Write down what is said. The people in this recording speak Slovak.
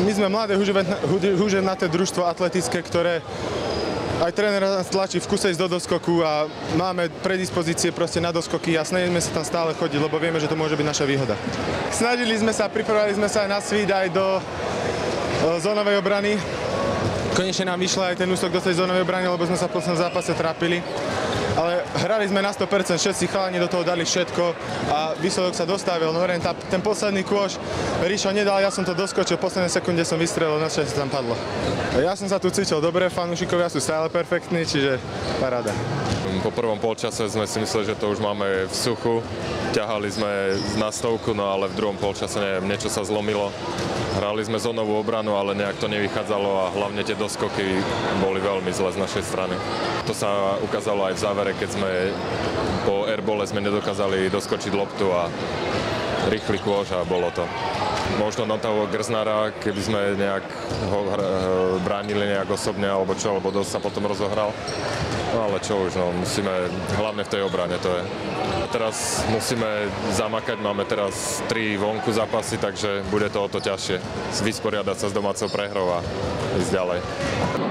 My sme mladé huženaté družstvo atletické, ktoré aj tréner nás tlačí v kuse ísť do doskoku a máme predispozície proste na doskoky a snažíme sa tam stále chodiť, lebo vieme, že to môže byť naša výhoda. Snažili sme sa, pripravili sme sa aj na svít, aj do zónovej obrany. Konečne nám vyšla aj ten ústok do tej zónovej obrany, lebo sme sa v poslednom zápase trápili. Ale hrali sme na 100%, všetci chalani do toho dali všetko a výsledok sa dostavil. No ten posledný kôš Ríšo nedal, ja som to doskočil, v poslednej sekunde som vystrelil, našťastie tam padlo. Ja som sa tu cítil dobre, fanúšikovia sú stále perfektní, čiže paráda. Po prvom polčase sme si mysleli, že to už máme v suchu. Ťahali sme na stovku, no ale v druhom polčase niečo sa zlomilo. Hrali sme zónovú obranu, ale nejak to nevychádzalo a hlavne tie doskoky boli veľmi zle z našej strany. To sa ukázalo aj v závere, keď sme po airbole sme nedokázali doskočiť loptu a rýchly kôž a bolo to. Možno na toho Grznára, keby sme nejak ho bránili nejak osobne alebo čo, alebo dosť sa potom rozohral. No ale čo už, no, musíme, hlavne v tej obrane to je. Teraz musíme zamakať, máme teraz 3 vonku zápasy, takže bude to o to ťažšie vysporiadať sa s domácou prehrou a ísť ďalej.